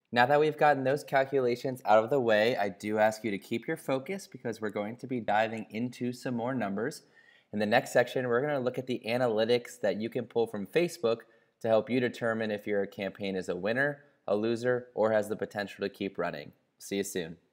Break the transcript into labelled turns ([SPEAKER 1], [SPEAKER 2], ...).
[SPEAKER 1] Now that we've gotten those calculations out of the way, I do ask you to keep your focus because we're going to be diving into some more numbers. In the next section, we're going to look at the analytics that you can pull from Facebook to help you determine if your campaign is a winner, a loser, or has the potential to keep running. See you soon.